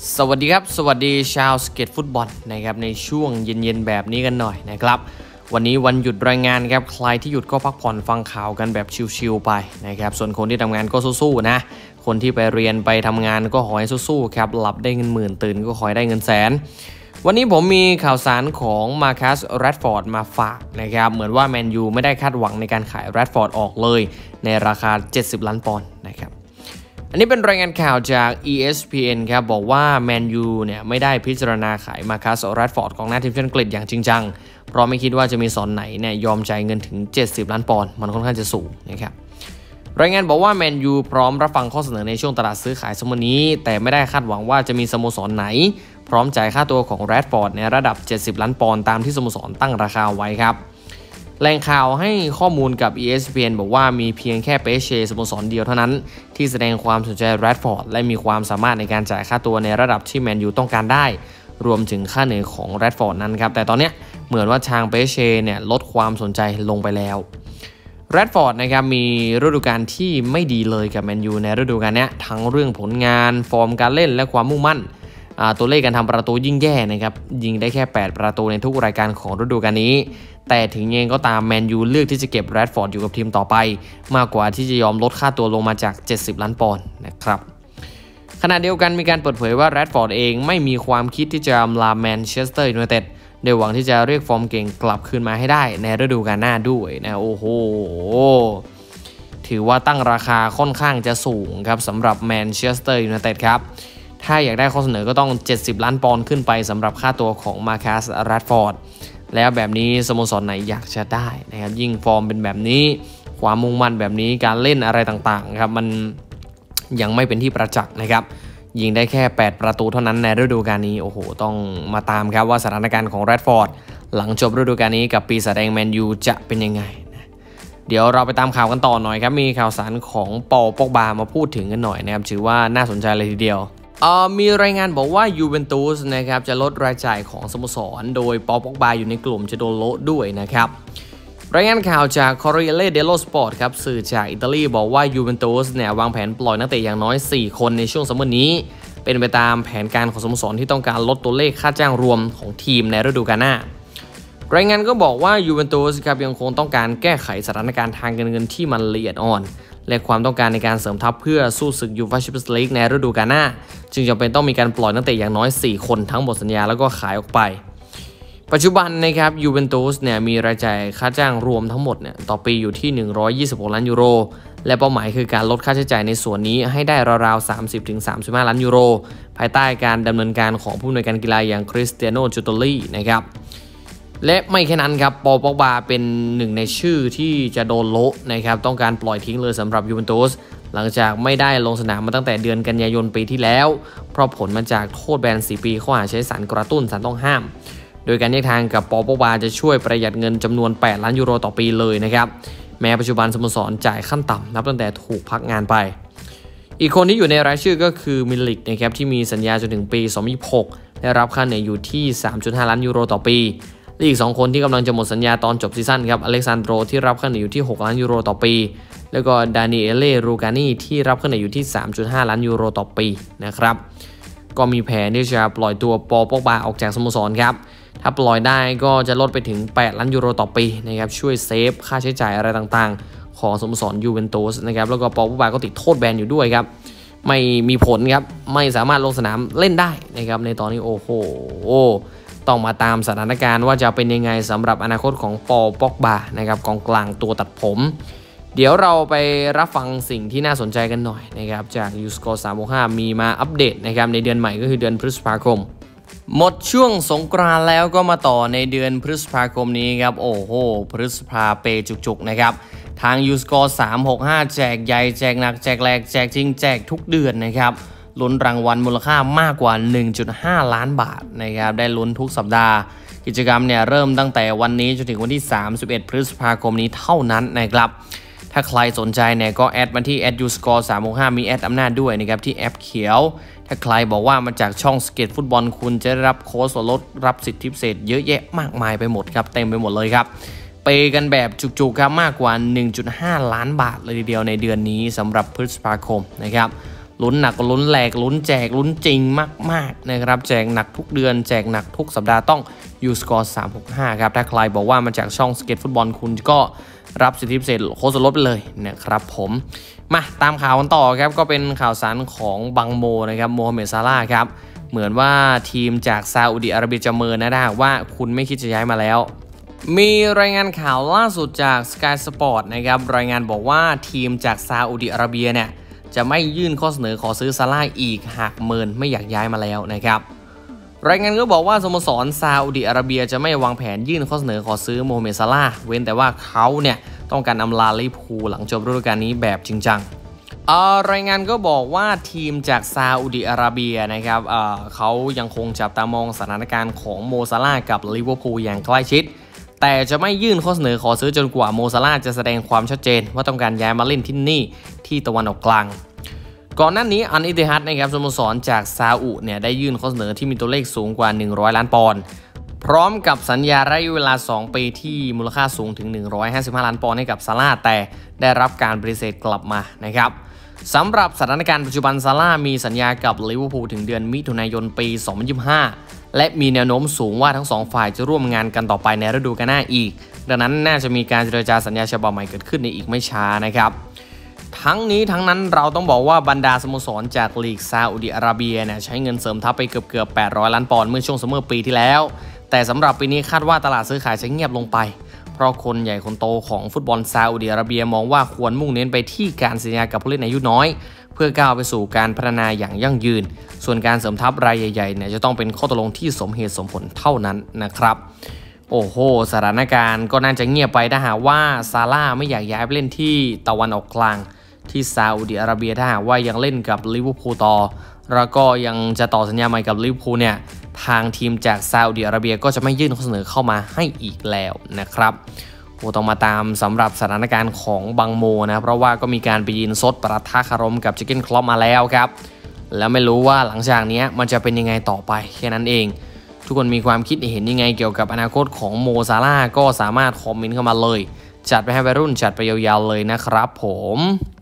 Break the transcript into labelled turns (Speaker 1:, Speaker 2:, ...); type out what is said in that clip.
Speaker 1: สวัสดีครับสวัสดีชาวสเก็ตฟุตบอลนะครับในช่วงเย็นๆแบบนี้กันหน่อยนะครับวันนี้วันหยุดรายงานครับใครที่หยุดก็พักผ่อนฟังข่าวกันแบบชิลๆไปนะครับส่วนคนที่ทำงานก็สู้ๆนะคนที่ไปเรียนไปทำงานก็ขอให้สู้ๆครับหลับได้เงินหมื่นตื่นก็ขอให้ได้เงินแสนวันนี้ผมมีข่าวสารของมาคัส แรดฟอร์ดมาฝากนะครับเหมือนว่าแมนยูไม่ได้คาดหวังในการขายแรดฟอร์ดออกเลยในราคา70 ล้านปอนด์นะครับอันนี้เป็นรายงานข่าวจาก ESPN ครับบอกว่าแมนยูเนี่ยไม่ได้พิจารณาขายมาคัส แรดฟอร์ดกองหน้าทีมชาติอังกฤษอย่างจริงจังเพราะไม่คิดว่าจะมีสอนไหนเนี่ยยอมจ่ายเงินถึง70 ล้านปอนด์มันค่อนข้างจะสูงนะครับรายงานบอกว่าแมนยูพร้อมรับฟังข้อเสนอในช่วงตลาดซื้อขายสมนี้แต่ไม่ได้คาดหวังว่าจะมีสโมสรไหนพร้อมจ่ายค่าตัวของแรดฟอร์ดในระดับ70 ล้านปอนด์ตามที่สโมสรตั้งราคาไว้ครับแหล่งข่าวให้ข้อมูลกับ ESPN บอกว่ามีเพียงแค่เปเช่สโมสรเดียวเท่านั้นที่แสดงความสนใจแรดฟอร์ดและมีความสามารถในการจ่ายค่าตัวในระดับที่แมนยูต้องการได้รวมถึงค่าเหนื่อยของแรดฟอร์ดนั้นครับแต่ตอนนี้เหมือนว่าทางเปเช่เนี่ยลดความสนใจลงไปแล้วแรดฟอร์ดนะครับมีฤดูกาลที่ไม่ดีเลยกับแมนยูในฤดูกาลนี้ทั้งเรื่องผลงานฟอร์มการเล่นและความมุ่งมั่นตัวเลขการทำประตูยิ่งแย่นะครับยิงได้แค่8ประตูในทุกรายการของฤดูกาลนี้แต่ถึงยังไงก็ตามแมนยูเลือกที่จะเก็บแรดฟอร์ดอยู่กับทีมต่อไปมากกว่าที่จะยอมลดค่าตัวลงมาจาก70 ล้านปอนด์นะครับขณะเดียวกันมีการเปิดเผยว่าแรดฟอร์ดเองไม่มีความคิดที่จะลาแมนเชสเตอร์ยูไนเต็ดโดยหวังที่จะเรียกฟอร์มเก่งกลับคืนมาให้ได้ในฤดูกาลหน้าด้วยนะโอ้โหถือว่าตั้งราคาค่อนข้างจะสูงครับสำหรับแมนเชสเตอร์ยูไนเต็ดครับถ้าอยากได้ข้อเสนอก็ต้อง70 ล้านปอนด์ขึ้นไปสำหรับค่าตัวของมาคัส แรดฟอร์ดแล้วแบบนี้สโมสรไหนอยากจะได้นะครับยิ่งฟอร์มเป็นแบบนี้ความมุ่งมั่นแบบนี้การเล่นอะไรต่างๆครับมันยังไม่เป็นที่ประจักษ์นะครับยิงได้แค่8ประตูเท่านั้นในฤดูกาลนี้โอ้โหต้องมาตามครับว่าสถานการณ์ของแรดฟอร์ดหลังจบฤดูกาลนี้กับปีศาจแดงแมนยูจะเป็นยังไงเดี๋ยวเราไปตามข่าวกันต่อหน่อยครับมีข่าวสารของปอล ป็อกบามาพูดถึงกันหน่อยนะครับถือว่าน่าสนใจเลยทีเดียวมีรายงานบอกว่ายูเวนตุสนะครับจะลดรายจ่ายของสโมสรโดยปอล ป็อกบาอยู่ในกลุ่มจะโดนโละด้วยนะครับรายงานข่าวจาก Corriere dello Sport ครับสื่อจากอิตาลีบอกว่ายูเวนตุสเนี่ยวางแผนปล่อยนักเตะอย่างน้อย4คนในช่วงซัมเมอร์นี้เป็นไปตามแผนการของสโมสรที่ต้องการลดตัวเลขค่าจ้างรวมของทีมในฤดูกาลหน้ารายงานก็บอกว่ายูเวนตุสครับยังคงต้องการแก้ไขสถานการณ์ทางการเงินที่มันละเอียดอ่อนและความต้องการในการเสริมทัพเพื่อสู้ศึกยูฟ่าแชมเปี้ยนส์ลีกในฤดูกาลหน้าจึงจำเป็นต้องมีการปล่อยนักเตะอย่างน้อย4คนทั้งหมดสัญญาแล้วก็ขายออกไปปัจจุบันนะครับยูเวนตุสเนี่ยมีรายจ่ายค่าจ้างรวมทั้งหมดเนี่ยต่อปีอยู่ที่126 ล้านยูโรและเป้าหมายคือการลดค่าใช้จ่ายในส่วนนี้ให้ได้ราวๆ 30-35 ล้านยูโรภายใต้การดำเนินการของผู้อำนวยการกีฬาอย่างคริสเตียโน จูโตลี่นะครับและไม่แค่นั้นครับปอล ป็อกบาเป็นหนึ่งในชื่อที่จะโดนโละนะครับต้องการปล่อยทิ้งเลยสำหรับยูเวนตุสหลังจากไม่ได้ลงสนามมาตั้งแต่เดือนกันยายนปีที่แล้วเพราะผลมาจากโทษแบน4 ปีข้อหาใช้สารกระตุ้นสารต้องห้ามโดยการแยกทางกับปอล ป็อกบาจะช่วยประหยัดเงินจำนวน8 ล้านยูโรต่อปีเลยนะครับแม้ปัจจุบันสโมสรจ่ายขั้นต่ำนับตั้งแต่ถูกพักงานไปอีกคนที่อยู่ในรายชื่อก็คือมิลิกนะครับที่มีสัญญาจนถึงปี2026ได้รับค่าเหนื่อยอยู่ที่ 3.5 ล้านยูโรต่อปีอีก2คนที่กำลังจะหมดสัญญาตอนจบซีซั่นครับอเล็กซานโดรที่รับค่าเหนื่อยอยู่ที่6 ล้านยูโรต่อปีแล้วก็ดานิเอเล่ รูกานีที่รับค่าเหนื่อยอยู่ที่ 3.5 ล้านยูโรต่อปีนะครับก็มีแผนที่จะปล่อยตัวปอล ป็อกบาออกจากสโมสรครับถ้าปล่อยได้ก็จะลดไปถึง8 ล้านยูโรต่อปีนะครับช่วยเซฟค่าใช้จ่ายอะไรต่างๆของสโมสรยูเวนตุสนะครับแล้วก็ปอล ป็อกบาก็ติดโทษแบนอยู่ด้วยครับไม่มีผลครับไม่สามารถลงสนามเล่นได้นะครับในตอนนี้โอ้โหต้องมาตามสถานการณ์ว่าจะเป็นยังไงสำหรับอนาคตของปอล ป็อกบานะครับกองกลางตัวตัดผมเดี๋ยวเราไปรับฟังสิ่งที่น่าสนใจกันหน่อยนะครับจากยูสกอร์365มีมาอัปเดตนะครับในเดือนใหม่ก็คือเดือนพฤษภาคมหมดช่วงสงกรานต์แล้วก็มาต่อในเดือนพฤษภาคมนี้ครับโอ้โหพฤษภาเปจุกๆนะครับทางยูสกอร์365แจกใหญ่แจกหนักแจกแหลกแจกจริงแจกทุกเดือนนะครับลุ้นรางวัลมูลค่ามากกว่า 1.5 ล้านบาทนะครับได้ลุ้นทุกสัปดาห์กิจกรรมเนี่ยเริ่มตั้งแต่วันนี้จนถึงวันที่31 พฤษภาคมนี้เท่านั้นนะครับถ้าใครสนใจเนี่ยก็แอดมาที่@uscore365มีแอดอำนาจด้วยนะครับที่แอปเขียวถ้าใครบอกว่ามาจากช่องสเก็ตฟุตบอลคุณจะได้รับโค้ดส่วนลดรับสิทธิพิเศษเยอะแยะมากมายไปหมดครับเต็มไปหมดเลยครับเปกันแบบจุกๆครับมากกว่า 1.5 ล้านบาทเลยทีเดียวในเดือนนี้สำหรับพฤษภาคมนะครับลุ้นหนักก็ลุ้นแหลกลุ้นแจกลุ้นจริงมากๆนะครับแจกหนักทุกเดือนแจกหนักทุกสัปดาห์ต้องยูสกอร์365ครับถ้าใครบอกว่ามาจากช่องสเก็ตฟุตบอลคุณก็รับสิทธิพิเศษโค้ดส่วนลดไปเลยนะครับผมมาตามข่าวกันต่อครับก็เป็นข่าวสารของบังโมนะครับโมฮัมเหม็ดซาลาห์ครับเหมือนว่าทีมจากซาอุดิอาระเบียจะเมินนะว่าคุณไม่คิดจะย้ายมาแล้วมีรายงานข่าวล่าสุดจาก Sky Sport นะครับรายงานบอกว่าทีมจากซาอุดิอาระเบียเนี่ยจะไม่ยื่นข้อเสนอขอซื้อซาลาห์อีกหากเมินไม่อยากย้ายมาแล้วนะครับรายงานก็บอกว่าสโมสรซาอุดิอาระเบียจะไม่วางแผนยื่นข้อเสนอขอซื้อโมฮัมเหม็ดซาลาห์เว้นแต่ว่าเขาเนี่ยต้องการอำลาลิเวอร์พูลหลังจบฤดูกาลนี้แบบจริงจังรายงานก็บอกว่าทีมจากซาอุดิอาระเบียนะครับเขายังคงจับตามองสถานการณ์ของโมซาลาห์กับลิเวอร์พูลอย่างใกล้ชิดแต่จะไม่ยื่นข้อเสนอขอซื้อจนกว่าโมซาลาห์จะแสดงความชัดเจนว่าต้องการย้ายมาเล่นที่นี่ที่ตะวันออกกลางก่อนหน้านี้อันอิติฮัดนะครับสโมสรจากซาอุเนี่ยได้ยื่นข้อเสนอที่มีตัวเลขสูงกว่า100ล้านปอนด์พร้อมกับสัญญาระยะเวลา2ปีที่มูลค่าสูงถึง155ล้านปอนด์ให้กับซาลาห์แต่ได้รับการปฏิเสธกลับมานะครับสำหรับสถานการณ์ปัจจุบันซาลาห์มีสัญญากับลิเวอร์พูลถึงเดือนมิถุนายนปี2025และมีแนวโน้มสูงว่าทั้ง2ฝ่ายจะร่วมงานกันต่อไปในฤดูกาลหน้าอีกดังนั้นน่าจะมีการเจรจาสัญญาฉบับใหม่เกิดขึ้นในอีกไม่ช้านะครับทั้งนี้ทั้งนั้นเราต้องบอกว่าบรรดาสโมสรจากลีกซาอุดิอาระเบียเนี่ยใช้เงินเสริมทัพไปเกือบ800ล้านปอนด์เมื่อช่วงซัมเมอร์ปีที่แล้วแต่สำหรับปีนี้คาดว่าตลาดซื้อขายจะเงียบลงไปเพราะคนใหญ่คนโตของฟุตบอลซาอุดิอาระเบียมองว่าควรมุ่งเน้นไปที่การสัญญากับผู้เล่นอายุน้อยเพื่อก้าวไปสู่การพัฒนาอย่างยั่งยืนส่วนการเสริมทัพรายใหญ่ๆเนี่ยจะต้องเป็นข้อตกลงที่สมเหตุสมผลเท่านั้นนะครับโอ้โหสถานการณ์ก็น่าจะเงียบไปถ้าหากว่าซาลาห์ไม่อยากย้ายไปเล่นที่ตะวันออกกลางที่ซาอุดิอาระเบียถ้าหากว่ายังเล่นกับลิเวอร์พูลต่อแล้วก็ยังจะต่อสัญญาใหม่กับลิเวอร์พูลเนี่ยทางทีมจากซาอุดิอาระเบียก็จะไม่ยื่นข้อเสนอเข้ามาให้อีกแล้วนะครับโอ้ต้องมาตามสำหรับสถานการณ์ของบังโมนะเพราะว่าก็มีการไปยินซดปะทะคารมกับเจเก้นคล็อปมาแล้วครับแล้วไม่รู้ว่าหลังจากนี้มันจะเป็นยังไงต่อไปแค่นั้นเองทุกคนมีความคิดเห็นยังไงเกี่ยวกับอนาคตของโมซาลาห์ก็สามารถคอมเมนต์เข้ามาเลยจัดไปให้วัยรุ่นจัดไปยาวๆเลยนะครับผม